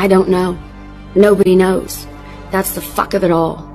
I don't know. Nobody knows. That's the fuck of it all.